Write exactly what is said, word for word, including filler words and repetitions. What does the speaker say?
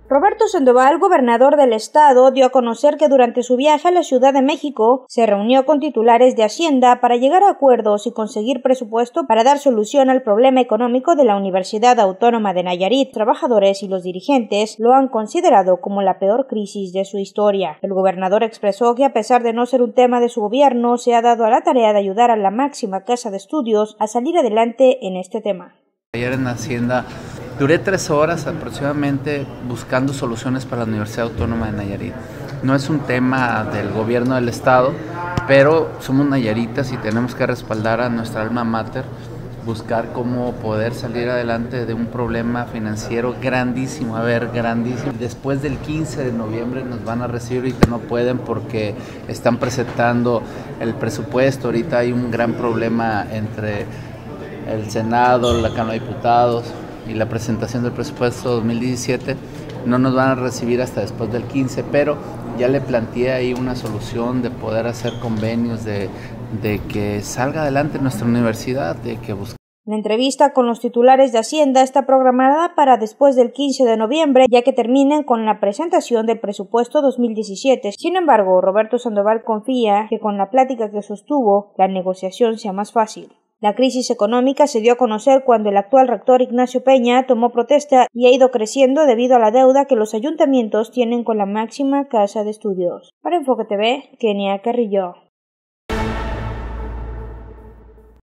Roberto Sandoval, gobernador del estado, dio a conocer que durante su viaje a la Ciudad de México se reunió con titulares de Hacienda para llegar a acuerdos y conseguir presupuesto para dar solución al problema económico de la Universidad Autónoma de Nayarit. Trabajadores y los dirigentes lo han considerado como la peor crisis de su historia. El gobernador expresó que a pesar de no ser un tema de su gobierno, se ha dado a la tarea de ayudar a la máxima casa de estudios a salir adelante en este tema. Ayer en Hacienda duré tres horas aproximadamente buscando soluciones para la Universidad Autónoma de Nayarit. No es un tema del gobierno del estado, pero somos nayaritas y tenemos que respaldar a nuestra alma mater, buscar cómo poder salir adelante de un problema financiero grandísimo, a ver, grandísimo. Después del quince de noviembre nos van a recibir, ahorita no pueden porque están presentando el presupuesto, ahorita hay un gran problema entre el Senado, la Cámara de Diputados y la presentación del presupuesto dos mil diecisiete. No nos van a recibir hasta después del quince, pero ya le planteé ahí una solución de poder hacer convenios, de, de que salga adelante nuestra universidad, de que busque. La entrevista con los titulares de Hacienda está programada para después del quince de noviembre, ya que terminen con la presentación del presupuesto dos mil diecisiete. Sin embargo, Roberto Sandoval confía que con la plática que sostuvo, la negociación sea más fácil. La crisis económica se dio a conocer cuando el actual rector Ignacio Peña tomó protesta y ha ido creciendo debido a la deuda que los ayuntamientos tienen con la máxima casa de estudios. Para Enfoque T V, Kenia Carrillo.